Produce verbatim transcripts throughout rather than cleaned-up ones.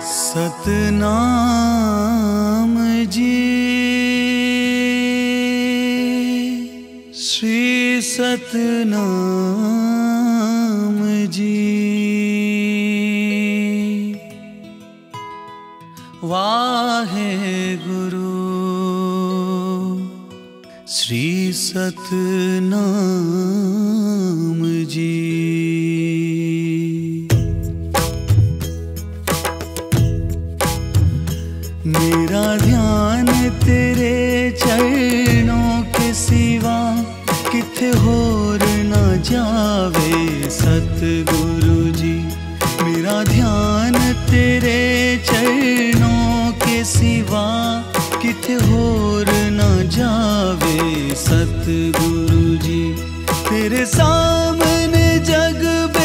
सतनाम जी श्री सतनाम जी। वाहे गुरु श्री सतनाम जी। मेरा ध्यान तेरे चरणों के सिवा किथे होर ना जावे सतगुरु जी। मेरा ध्यान तेरे चरणों के सिवा किथे होर ना जावे सतगुरु जी। तेरे सामने जग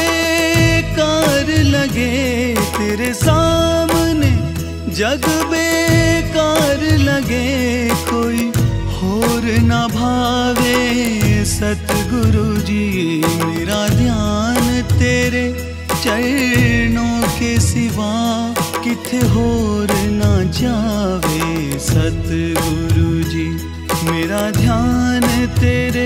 बेकार लगे, तेरे सामने जग बेकार लगे, कोई होर ना भावे सतगुरु जी। मेरा ध्यान तेरे चरणों के सिवा किथे होर ना जावे सतगुरु जी। मेरा ध्यान तेरे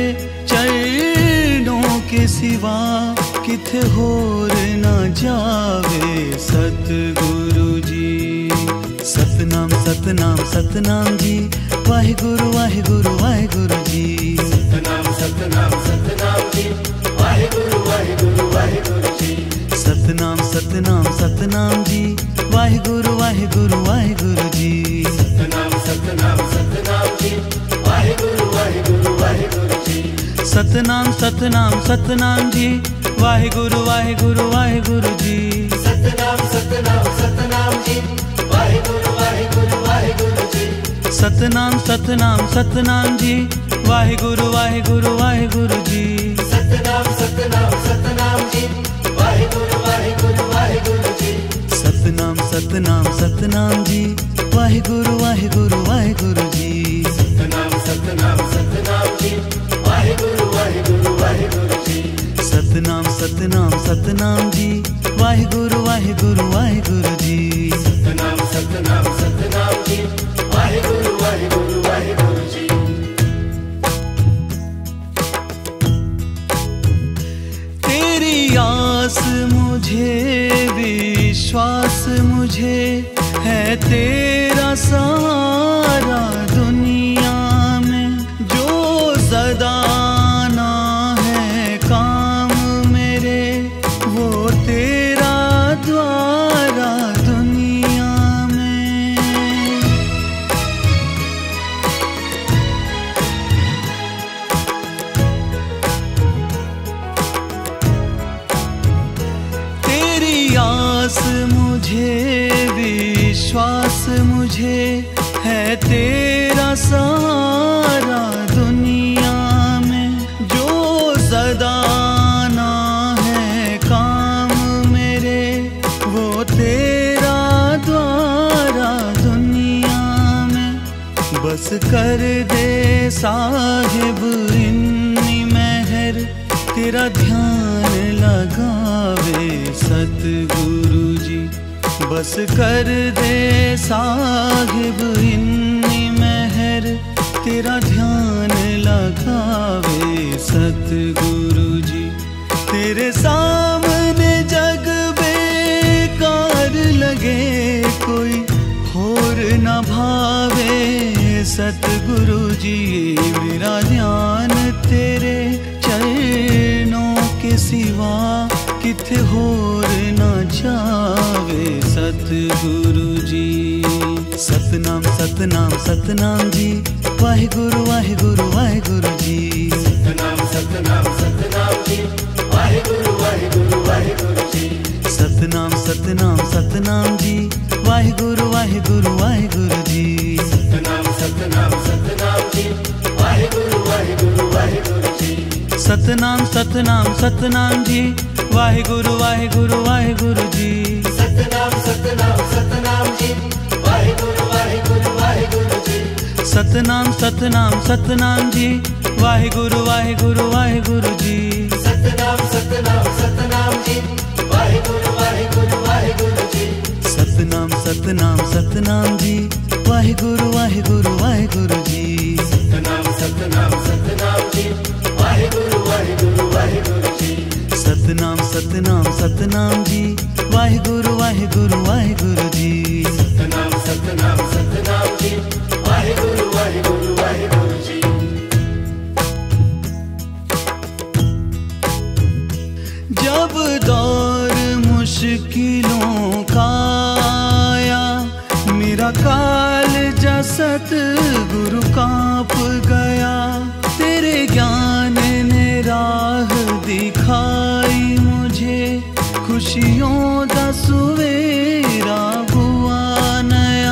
चरणों के सिवा किथे होर ना जावे सतगुरु जी। सतनाम सतनाम सतनाम जी, वाहिगुरु वाहिगुरु वाहिगुरु जी। सतनाम सतनाम सतनाम जी, वाहिगुरु वाहिगुरु वाहिगुरु जी। सतनाम सतनाम सतनाम जी, वाहिगुरु वाहिगुरु वाहिगुरु जी। सतनाम सतनाम सतनाम जी, वाहिगुरु वाहिगुरु वाहिगुरु जी। सतनाम सतनाम सतनाम जी, वाहिगुरु वाहिगुरु वाहिगुरु जी। सतनाम सतनाम सतनाम जी, वाहिगुरु वाहिगुरु वाहिगुरु जी। सतनाम सतनाम सतनाम जी, वाहिगुरु वाहिगुरु वाहिगुरु जी। सतनाम सतनाम सतनाम जी, वाहिगुरु वाहिगुरु वाहिगुरु जी। सतनाम सतनाम सतनाम जी, वाहिगुरु वाहिगुरु वाहिगुरु जी। सतनाम सतनाम सतनाम जी, वाहिगुरु वाहिगुरु वाहिगुरु जी। सतनाम सतनाम सतनाम जी, वाहिगुरु वाहिगुरु वाहिगुरु जी। सतनाम सतनाम सतनाम जी, वाहिगुरु वाहिगुरु वाहिगुरु जी। तेरी आस मुझे, विश्वास मुझे है, तेरा सहारा दुनिया में। जो सदा ना है काम मेरे, वो तेरा द्वारा दुनिया में। तेरी आस मुझे, विश्वास मुझे है, तेरा सहारा दुनिया में। जो सदा ना है काम मेरे, वो तेरा द्वारा दुनिया में। बस कर दे साहिब इन्नी मेहर, तेरा ध्यान लगावे सतगुरु जी। बस कर दे साहिब इन्नी मेहर, तेरा ध्यान लगावे सतगुरु जी। तेरे सामने जग बेकार लगे, कोई होर ना भावे सतगुरु जी। मेरा ध्यान तेरे चरणों के सिवा किथे होर ना जावे सतगुरु जी। सतनाम सतनाम सतनाम जी, वाहिगुरु वाहिगुरु वाहिगुरु जी। सतनाम सतनाम सतनाम जी, वाहिगुरु वाहिगुरु वाहिगुरु जी। सतनाम सतनाम सतनाम जी, वाहिगुरु वाहिगुरु वाहिगुरु जी। सतनाम सतनाम सतनाम जी, वाहिगुरु वाहिगुरु वाहिगुरु जी। सतनाम सतनाम सतनाम जी, वाहिगुरु वाहिगुरु वाहिगुरु जी। सतनाम सतनाम सतनाम जी, वाहिगुरु वाहिगुरु वाहिगुरु जी। सतनाम सतनाम सतनाम जी, वाहिगुरु वाहिगुरु वाहिगुरु जी। सतनाम सतनाम सतनाम जी, वाहिगुरु वाहिगुरु वाहिगुरु जी। सतनाम सतनाम जी, वाहिगुरु वाहिगुरु वाहिगुरु जी। सतनाम सतनाम सतनाम जी, वाहिगुरु वाहिगुरु वाहिगुरु जी। सतनाम सतनाम सतनाम जी, वाहिगुरु वाहिगुरु वाहिगुरु जी। सतनाम सतनाम सतनाम जी, वाहिगुरु वाहिगुरु वाहिगुरु जी। जब दौर मुश्किलों का आया, मेरा काल जा सतगुरु कांप गया। तेरे ज्ञान ने राह दिखाई मुझे, खुशियों दा सुवेरा हुआ नया।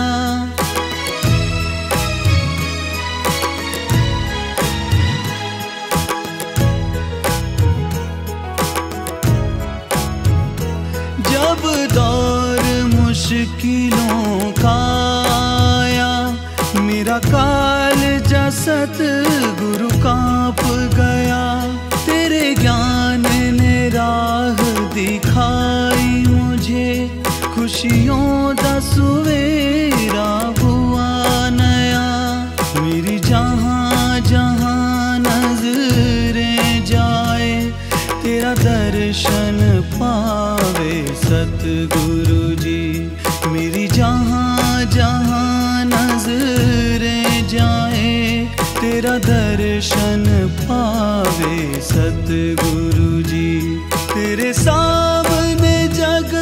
जब दौर मुश्किलों का आया, मेरा काल जा सतगुरु कांप गया। तेरे ज्ञान ने राह दिखाई मुझे, खुशियों दा सुवेरा हुआ नया। मेरी जहाँ जहाँ नजरें जाए, तेरा दर्शन पावे सतगुरु जी। मेरी जहाँ जहाँ नजरें जाए, तेरा दर्शन पावे सतगुरु जी। तेरे सामने जग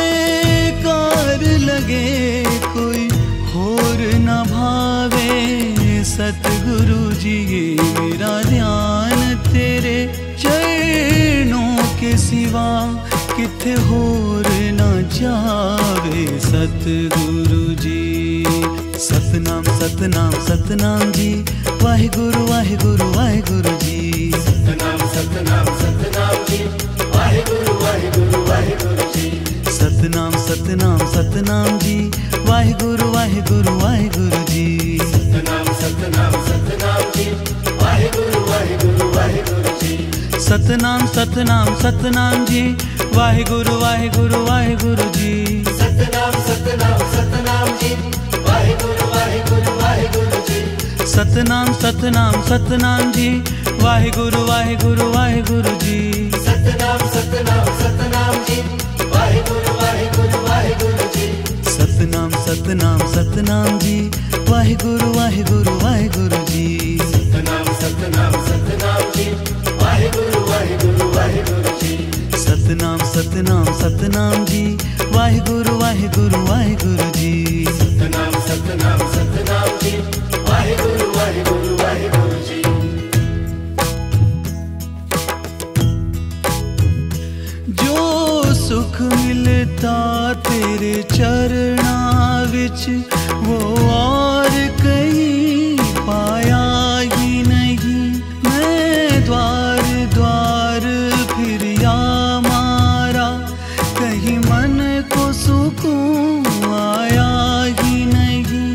बेकार लगे, कोई होर न भावे सतगुरु जी। मेरा ध्यान तेरे चरणों के सिवा किथे होर न जावे सतगुरु जी। सतनाम सतनाम सतनाम जी, वाहिगुरु वाहिगुरु वाहिगुरु जी। सतनाम सतनाम सतनाम जी, वाहिगुरु वाहिगुरु वाहिगुरु जी। सतनाम सतनाम सतनाम जी, वाहिगुरु वाहिगुरु वाहिगुरु जी। सतनाम सतनाम सतनाम जी, वाहिगुरु वाहिगुरु वाहिगुरु जी। सतनाम सतनाम सतनाम जी, वाहिगुरु वाहिगुरु वाहिगुरु जी। सतनाम सतनाम सतनाम जी, वाहिगुरु वाहिगुरु वाहिगुरु जी। सतनाम सतनाम सतनाम जी, वाहिगुरु वाहिगुरु वाहिगुरु जी। सतनाम सतनाम सतनाम जी, वाहिगुरु वाहिगुरु वाहिगुरु जी। सतनाम सतनाम सतनाम जी, वाहिगुरु वाहिगुरु वाहिगुरु जी। सतनाम सतनाम सतनाम जी, वाहिगुरु वाहिगुरु वाहिगुरु जी। सतनाम सतनाम सतनाम जी, वाहिगुरु वाहिगुरु वाहिगुरु जी। सतनाम सतनाम सतनाम जी, वाहिगुरु वाहिगुरु वाहिगुरु जी। जो सुख मिलता तेरे चरणां विच, वो और कहीं पाया ही नहीं। मैं द्वार द्वार फिरिया मारा, कहीं मन को सुकून आया ही नहीं।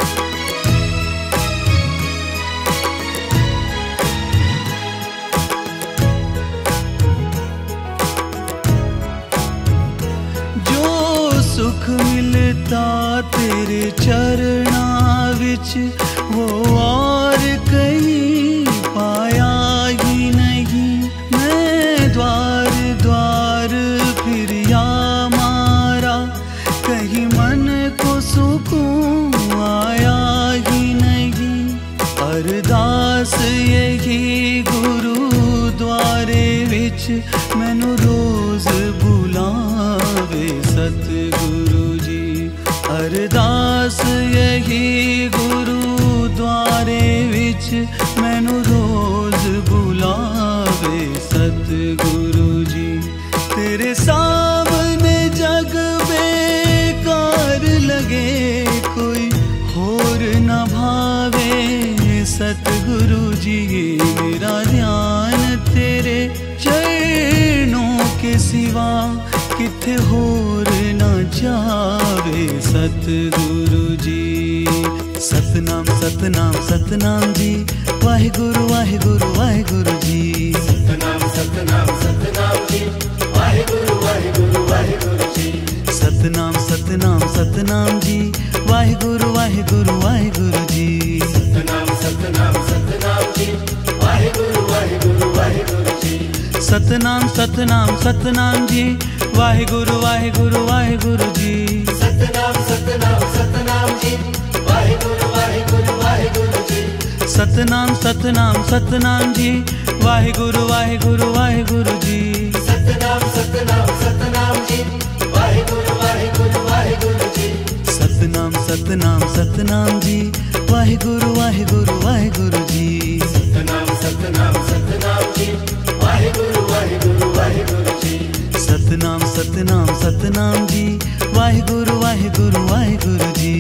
जो सुख मिलता तेरे चरणां विच, वो और कहीं पाया ही नहीं। मैं द्वार द्वार फिरिया मारा, कहीं मन को सुकून आया ही नहीं। अरदास यही गुरुद्वारे विच, मैनू रोज बुलावे सतगुरु जी। अरदास यही गुरुद्वारे विच, मैनू रोज बुलावे सतगुरु जी। तेरे सामने जग बेकार लगे, कोई होर न भावे सतगुरु जी। मेरा ध्यान तेरे चरणों के सिवा किथे होर न जावे सतगुरु जी। सतनाम सतनाम सतनाम जी, वाहिगुरु वाहिगुरु वाहिगुरु जी। सतनाम सतनाम सतनाम जी, वाहिगुरु वाहिगुरु वाहिगुरु जी। सतनाम सतनाम सतनाम जी, वाहिगुरु वाहिगुरु वाहिगुरु जी। सतनाम सतनाम सतनाम जी, वाहिगुरु वाहिगुरु वाहिगुरु जी। सतनाम सतनाम सतनाम जी, वाहिगुरु वाहिगुरु वाहिगुरु जी। सतनाम सतनाम सतनाम जी, वाहिगुरु वाहिगुरु वाहिगुरु जी। सतनाम सतनाम सतनाम जी, वाहिगुरु वाहिगुरु वाहिगुरु जी। सतनाम सतनाम सतनाम जी, वाहिगुरु वाहिगुरु वाहिगुरु जी। सतनाम सतनाम सतनाम जी, वाहिगुरु वाहिगुरु वाहिगुरु जी। सतनाम सतनाम सतनाम जी, वाहिगुरु वाहिगुरु वाहिगुरु जी। सतनाम सतनाम सतनाम जी, वाहिगुरु वाहिगुरु वाहिगुरु जी।